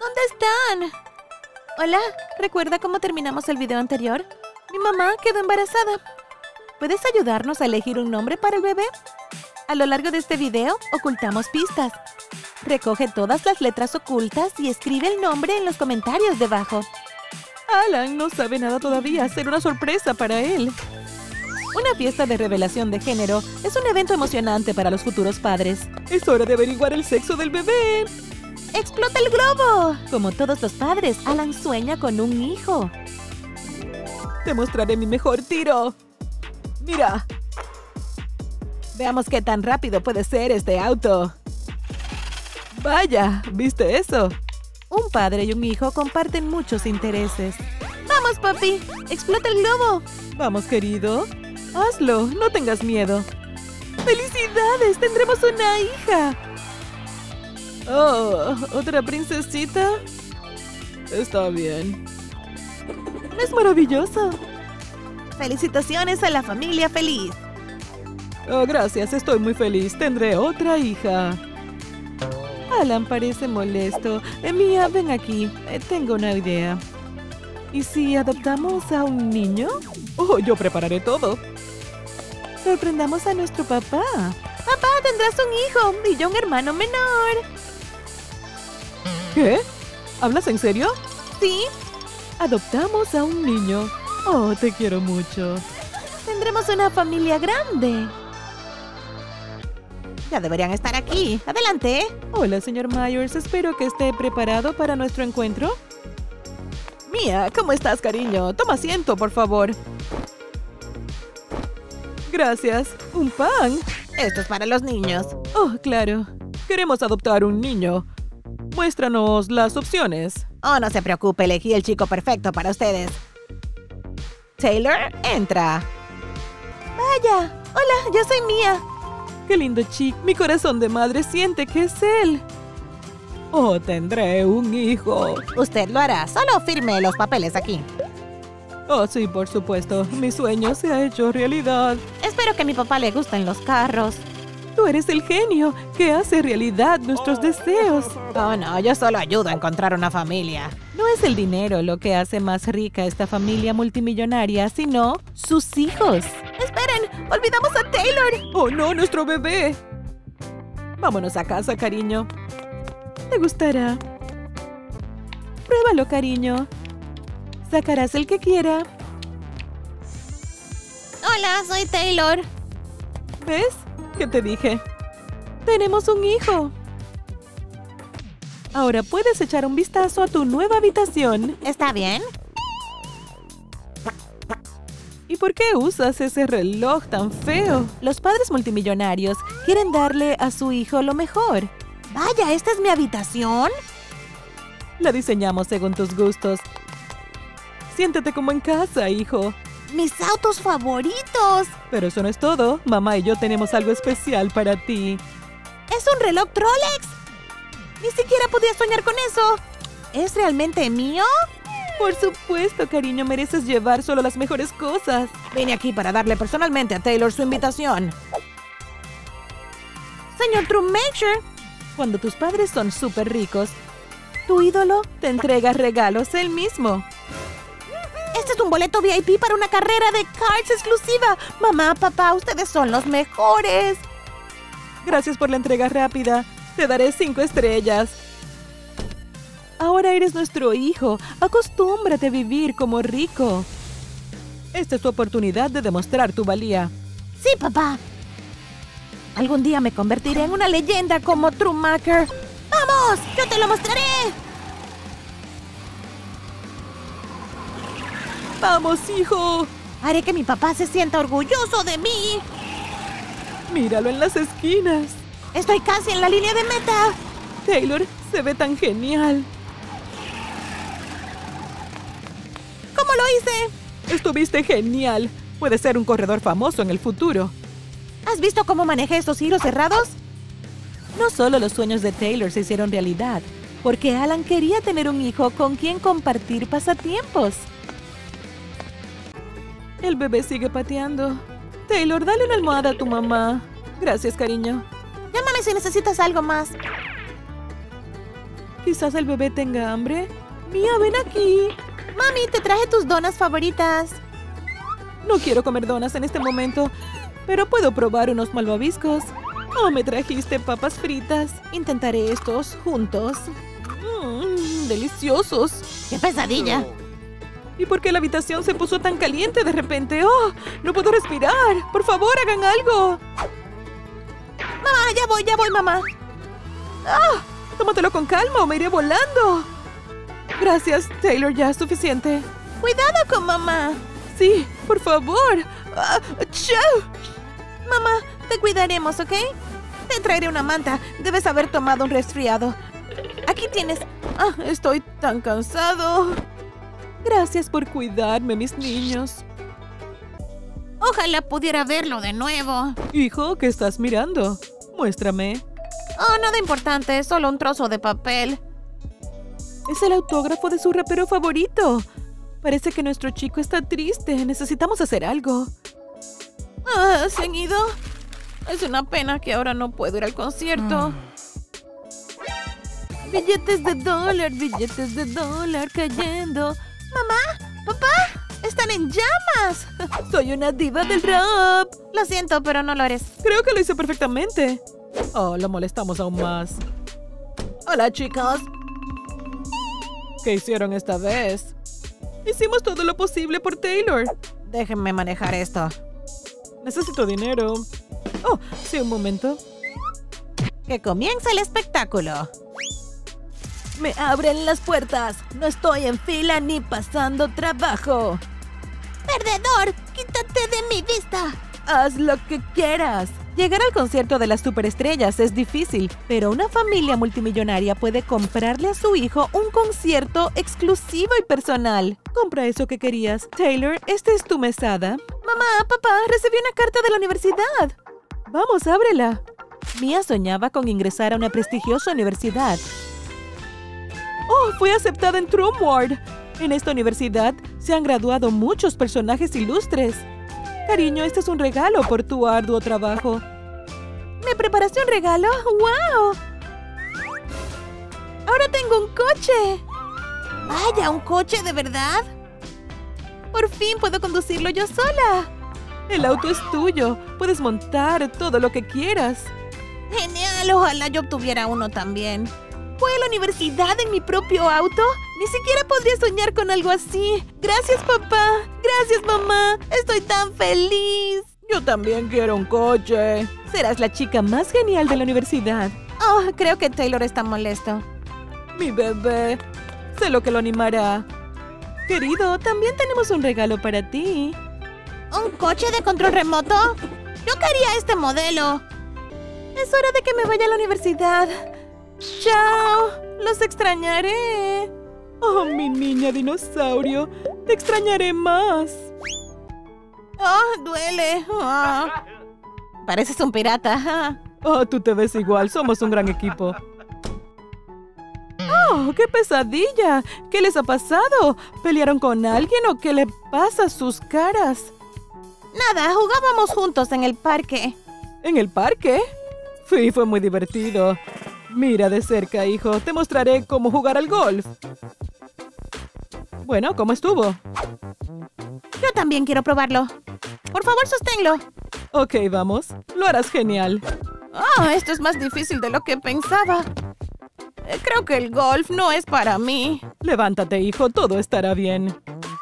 ¿Dónde están? Hola, ¿recuerda cómo terminamos el video anterior? Mi mamá quedó embarazada. ¿Puedes ayudarnos a elegir un nombre para el bebé? A lo largo de este video, ocultamos pistas. Recoge todas las letras ocultas y escribe el nombre en los comentarios debajo. Alan no sabe nada todavía. Será una sorpresa para él. Una fiesta de revelación de género es un evento emocionante para los futuros padres. Es hora de averiguar el sexo del bebé. ¡Explota el globo! Como todos los padres, Alan sueña con un hijo. Te mostraré mi mejor tiro. ¡Mira! Veamos qué tan rápido puede ser este auto. ¡Vaya! ¿Viste eso? Un padre y un hijo comparten muchos intereses. ¡Vamos, papi! ¡Explota el globo! Vamos, querido. Hazlo, no tengas miedo. ¡Felicidades! ¡Tendremos una hija! Oh, ¿otra princesita? Está bien. ¿No es maravilloso? ¡Felicitaciones a la familia feliz! Oh, gracias, estoy muy feliz. Tendré otra hija. Alan parece molesto. Mia, ven aquí. Tengo una idea. ¿Y si adoptamos a un niño? Oh, yo prepararé todo. Sorprendamos a nuestro papá. Papá, tendrás un hijo y yo un hermano menor. ¿Qué? ¿Hablas en serio? Sí. Adoptamos a un niño. Oh, te quiero mucho. Tendremos una familia grande. Ya deberían estar aquí. Adelante. Hola, señor Myers. Espero que esté preparado para nuestro encuentro. Mia, ¿cómo estás, cariño? Toma asiento, por favor. Gracias. ¿Un pan? Esto es para los niños. Oh, claro. Queremos adoptar un niño. Muéstranos las opciones. Oh, no se preocupe. Elegí el chico perfecto para ustedes. Taylor, entra. Vaya. Hola, yo soy Mia. Qué lindo chico. Mi corazón de madre siente que es él. Oh, tendré un hijo. Usted lo hará. Solo firme los papeles aquí. Oh, sí, por supuesto. Mi sueño se ha hecho realidad. Espero que a mi papá le gusten los carros. Tú eres el genio que hace realidad nuestros deseos. Oh, no, yo solo ayudo a encontrar una familia. No es el dinero lo que hace más rica esta familia multimillonaria, sino sus hijos. ¡Esperen! ¡Olvidamos a Taylor! ¡Oh, no! ¡Nuestro bebé! Vámonos a casa, cariño. ¿Te gustará? Pruébalo, cariño. Sacarás el que quiera. Hola, soy Taylor. ¿Ves? ¿Qué te dije? Tenemos un hijo. Ahora puedes echar un vistazo a tu nueva habitación. ¿Está bien? ¿Y por qué usas ese reloj tan feo? Los padres multimillonarios quieren darle a su hijo lo mejor. Vaya, ¿esta es mi habitación? La diseñamos según tus gustos. Siéntete como en casa, hijo. ¡Mis autos favoritos! Pero eso no es todo. Mamá y yo tenemos algo especial para ti. ¿Es un reloj Rolex? Ni siquiera podía soñar con eso. ¿Es realmente mío? Por supuesto, cariño. Mereces llevar solo las mejores cosas. Vine aquí para darle personalmente a Taylor su invitación. Señor Trumacher, cuando tus padres son súper ricos, tu ídolo te entrega regalos él mismo. Este es un boleto VIP para una carrera de karts exclusiva. Mamá, papá, ustedes son los mejores. Gracias por la entrega rápida. Te daré 5 estrellas. Ahora eres nuestro hijo. Acostúmbrate a vivir como rico. Esta es tu oportunidad de demostrar tu valía. Sí, papá. Algún día me convertiré en una leyenda como Trumacher. ¡Vamos! ¡Yo te lo mostraré! ¡Vamos, hijo! Haré que mi papá se sienta orgulloso de mí. Míralo en las esquinas. Estoy casi en la línea de meta. Taylor se ve tan genial. ¿Cómo lo hice? Estuviste genial. Puedes ser un corredor famoso en el futuro. ¿Has visto cómo manejé estos giros cerrados? No solo los sueños de Taylor se hicieron realidad, porque Alan quería tener un hijo con quien compartir pasatiempos. El bebé sigue pateando. Taylor, dale una almohada a tu mamá. Gracias, cariño. Llámame si necesitas algo más. Quizás el bebé tenga hambre. Mía, ven aquí. Mami, te traje tus donas favoritas. No quiero comer donas en este momento, pero puedo probar unos malvaviscos. Oh, me trajiste papas fritas. Intentaré estos juntos. Deliciosos. ¡Qué pesadilla! ¿Y por qué la habitación se puso tan caliente de repente? ¡Oh! ¡No puedo respirar! ¡Por favor, hagan algo! Mamá, ya voy, mamá. ¡Ah! Tómatelo con calma o me iré volando. Gracias, Taylor, ya es suficiente. Cuidado con mamá. Sí, por favor. ¡Chau! Mamá, te cuidaremos, ¿ok? Te traeré una manta. Debes haber tomado un resfriado. Aquí tienes. Estoy tan cansado. Gracias por cuidarme, mis niños. Ojalá pudiera verlo de nuevo. Hijo, ¿qué estás mirando? Muéstrame. Oh, nada importante, solo un trozo de papel. Es el autógrafo de su rapero favorito. Parece que nuestro chico está triste. Necesitamos hacer algo. ¿Se han ido? Es una pena que ahora no puedo ir al concierto. Billetes de dólar cayendo. Mamá, papá, están en llamas. Soy una diva del rap. Lo siento, pero no lo eres. Creo que lo hice perfectamente. Oh, lo molestamos aún más. Hola, chicos. ¿Qué hicieron esta vez? Hicimos todo lo posible por Taylor. Déjenme manejar esto. Necesito dinero. Oh, sí, un momento. Que comience el espectáculo. Me abren las puertas. No estoy en fila ni pasando trabajo. ¡Perdedor! ¡Quítate de mi vista! Haz lo que quieras. Llegar al concierto de las superestrellas es difícil, pero una familia multimillonaria puede comprarle a su hijo un concierto exclusivo y personal. Compra eso que querías. Taylor, esta es tu mesada. Mamá, papá, recibí una carta de la universidad. Vamos, ábrela. Mia soñaba con ingresar a una prestigiosa universidad. ¡Oh, fue aceptada en Trumward! En esta universidad se han graduado muchos personajes ilustres. Cariño, este es un regalo por tu arduo trabajo. ¿Me preparaste un regalo? ¡Wow! ¡Ahora tengo un coche! ¡Vaya, un coche de verdad! ¡Por fin puedo conducirlo yo sola! El auto es tuyo. Puedes montar todo lo que quieras. ¡Genial! Ojalá yo obtuviera uno también. ¿Fue a la universidad en mi propio auto? Ni siquiera podría soñar con algo así. Gracias, papá. Gracias, mamá. Estoy tan feliz. Yo también quiero un coche. Serás la chica más genial de la universidad. Oh, creo que Taylor está molesto. Mi bebé. Sé lo que lo animará. Querido, también tenemos un regalo para ti. ¿Un coche de control remoto? Yo quería este modelo. Es hora de que me vaya a la universidad. ¡Chao! ¡Los extrañaré! ¡Oh, mi niña dinosaurio! ¡Te extrañaré más! ¡Oh, duele! Oh. Pareces un pirata. Oh, tú te ves igual. Somos un gran equipo. ¡Oh, qué pesadilla! ¿Qué les ha pasado? ¿Pelearon con alguien o qué le pasa a sus caras? Nada, jugábamos juntos en el parque. ¿En el parque? Sí, fue muy divertido. Mira de cerca, hijo. Te mostraré cómo jugar al golf. Bueno, ¿cómo estuvo? Yo también quiero probarlo. Por favor, sosténlo. Ok, vamos. Lo harás genial. Esto es más difícil de lo que pensaba. Creo que el golf no es para mí. Levántate, hijo. Todo estará bien.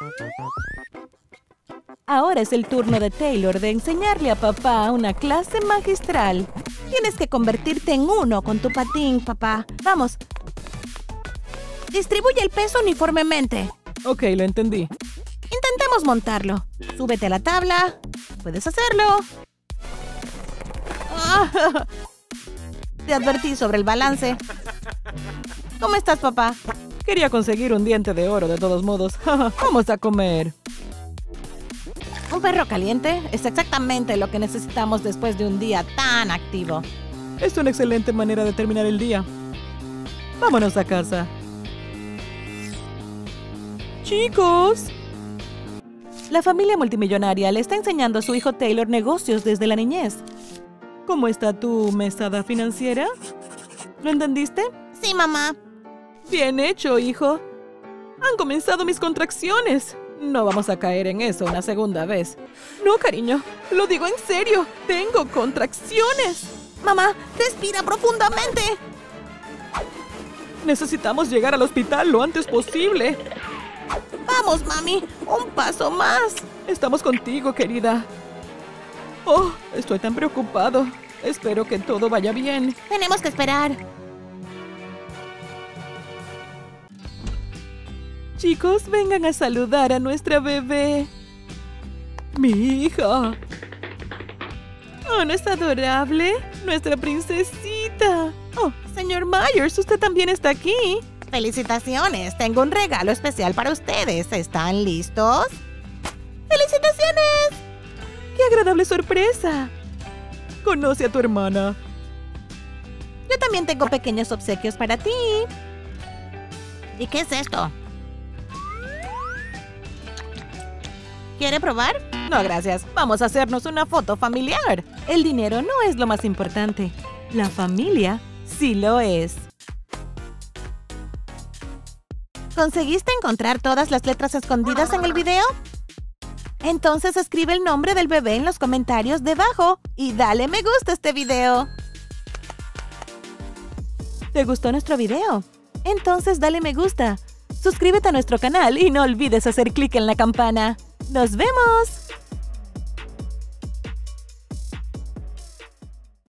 Ahora es el turno de Taylor de enseñarle a papá una clase magistral. Tienes que convertirte en uno con tu patín, papá. Vamos. Distribuye el peso uniformemente. Ok, lo entendí. Intentemos montarlo. Súbete a la tabla. Puedes hacerlo. Te advertí sobre el balance. ¿Cómo estás, papá? Quería conseguir un diente de oro de todos modos. Vamos a comer. Un perro caliente es exactamente lo que necesitamos después de un día tan activo. Es una excelente manera de terminar el día. Vámonos a casa. Chicos. La familia multimillonaria le está enseñando a su hijo Taylor negocios desde la niñez. ¿Cómo está tu mesada financiera? ¿Lo entendiste? Sí, mamá. Bien hecho, hijo. Han comenzado mis contracciones. No vamos a caer en eso una segunda vez. No, cariño. Lo digo en serio. Tengo contracciones. Mamá, respira profundamente. Necesitamos llegar al hospital lo antes posible. Vamos, mami. Un paso más. Estamos contigo, querida. Oh, estoy tan preocupado. Espero que todo vaya bien. Tenemos que esperar. Chicos, vengan a saludar a nuestra bebé. Mi hija. Oh, ¿no es adorable? Nuestra princesita. Oh, señor Myers, usted también está aquí. Felicitaciones. Tengo un regalo especial para ustedes. ¿Están listos? ¡Felicitaciones! ¡Qué agradable sorpresa! Conoce a tu hermana. Yo también tengo pequeños obsequios para ti. ¿Y qué es esto? ¿Quiere probar? No, gracias. Vamos a hacernos una foto familiar. El dinero no es lo más importante. La familia sí lo es. ¿Conseguiste encontrar todas las letras escondidas en el video? Entonces escribe el nombre del bebé en los comentarios debajo y dale me gusta a este video. ¿Te gustó nuestro video? Entonces dale me gusta. Suscríbete a nuestro canal y no olvides hacer clic en la campana. ¡Nos vemos!